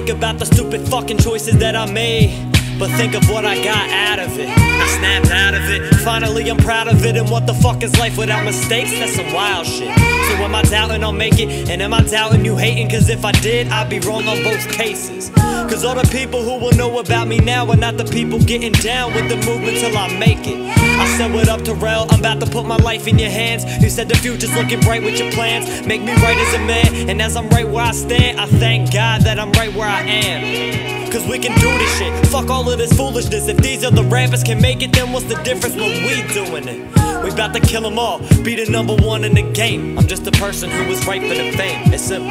think about the stupid fucking choices that I made, but think of what I got out of it. I snapped out of it. Finally I'm proud of it. And what the fuck is life without mistakes? That's some wild shit. So am I doubting I'll make it? And am I doubting you hating? Cause if I did, I'd be wrong on both cases. Cause all the people who will know about me now are not the people getting down with the movement till I make it. I said what up to Rel, I'm about to put my life in your hands. You said the future's looking bright with your plans. Make me right as a man, and as I'm right where I stand, I thank God that I'm right where I am. Cause we can do this shit, fuck all of this foolishness. If these other rappers can make it, then what's the difference when we doing it? We about to kill them all, be the #1 in the game. I'm just a person who was right for the fame, it's simple.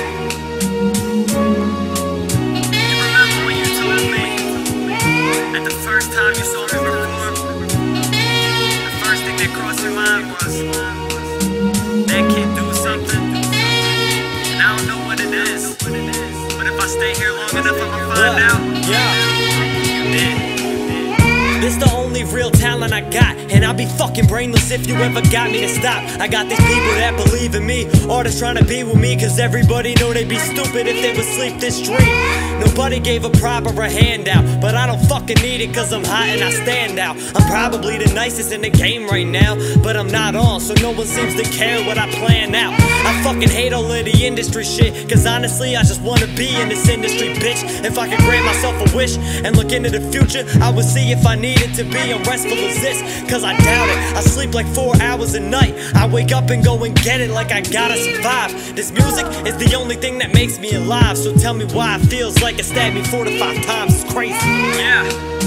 And the first time you saw me perform, the first thing that crossed your mind was, that kid do something, and I don't know what it is, but if I stay here long enough I'ma find out. You did. This the only real talent I got, and I'll be fucking brainless if you ever got me to stop. I got these people that believe in me, artists trying to be with me, cause everybody know they'd be stupid if they would sleep this dream. Nobody gave a proper a handout, but I don't fucking need it cause I'm hot and I stand out. I'm probably the nicest in the game right now, but I'm not on, so no one seems to care what I plan out. I fucking hate all of the industry shit, cause honestly I just wanna be in this industry, bitch. If I could grant myself a wish and look into the future, I would see if I needed to be unrestful as this, cause I doubt it. I sleep like 4 hours a night, I wake up and go and get it like I gotta survive. This music is the only thing that makes me alive, so tell me why it feels like it stabbed me 4 to 5 times. It's crazy. Yeah.